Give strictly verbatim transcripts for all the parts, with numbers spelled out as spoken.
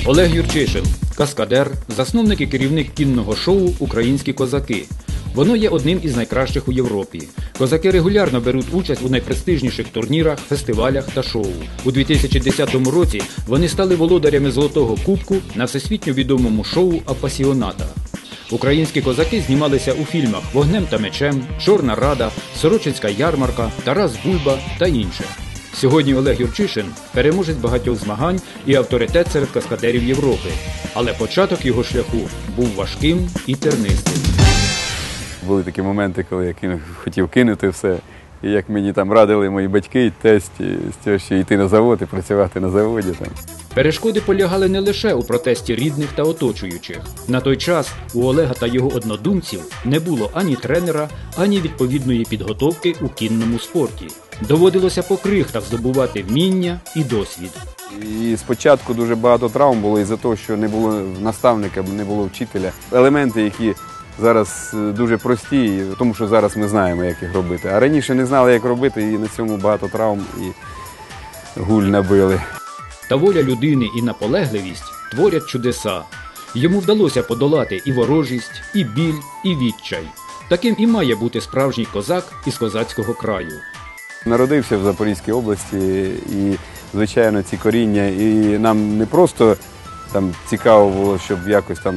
Олег Юрчишин – каскадер, засновник і керівник кінного шоу «Українські козаки». Воно є одним із найкращих у Європі. Козаки регулярно беруть участь у найпрестижніших турнірах, фестивалях та шоу. У дві тисячі десятому році вони стали володарями Золотого кубку на всесвітньо відомому шоу «Апасіоната». Українські козаки знімалися у фільмах «Вогнем та мечем», «Чорна рада», «Сорочинська ярмарка», «Тарас Бульба» та інше. Сьогодні Олег Юрчишин – переможець багатьох змагань і авторитет серед каскадерів Європи. Але початок його шляху був важким і тернистим. Були такі моменти, коли я кинув, хотів кинути все. І як мені там радили мої батьки, тесть, з цього, що йти на завод і працювати на заводі. Там. Перешкоди полягали не лише у протесті рідних та оточуючих. На той час у Олега та його однодумців не було ані тренера, ані відповідної підготовки у кінному спорті. Доводилося по крихтах здобувати вміння і досвід. І спочатку дуже багато травм було із-за того, що не було наставника, не було вчителя. Елементи, які зараз дуже прості, тому що зараз ми знаємо, як їх робити. А раніше не знали, як робити, і на цьому багато травм і гуль набили. Та воля людини і наполегливість творять чудеса. Йому вдалося подолати і ворожість, і біль, і відчай. Таким і має бути справжній козак із козацького краю. Народився в Запорізькій області і, звичайно, ці коріння. І нам не просто там цікаво було, щоб якось там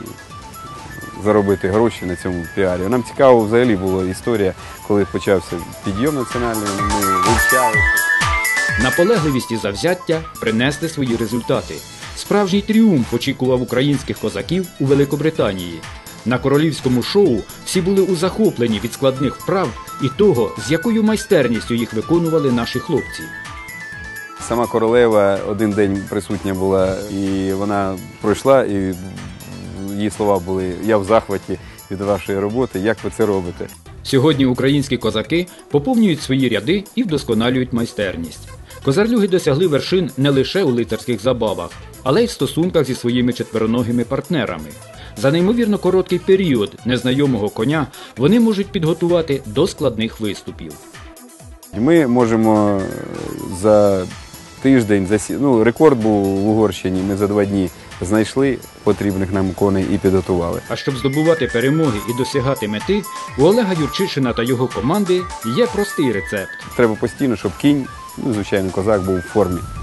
заробити гроші на цьому піарі. Нам цікаво взагалі була історія, коли почався підйом національний, ми вивчали. Наполегливість і завзяття принесли свої результати. Справжній тріумф очікував українських козаків у Великобританії. На королівському шоу всі були у захопленні від складних вправ і того, з якою майстерністю їх виконували наші хлопці. Сама королева один день присутня була, і вона пройшла, і її слова були: «Я в захваті від вашої роботи, як ви це робите?» Сьогодні українські козаки поповнюють свої ряди і вдосконалюють майстерність. Козарлюги досягли вершин не лише у лицарських забавах, але й в стосунках зі своїми четвероногими партнерами. За неймовірно короткий період незнайомого коня вони можуть підготувати до складних виступів. Ми можемо за тиждень, за сі... ну, рекорд був в Угорщині, ми за два дні знайшли потрібних нам коней і підготували. А щоб здобувати перемоги і досягати мети, у Олега Юрчишина та його команди є простий рецепт. Треба постійно, щоб кінь, ну, звичайно, козак був у формі.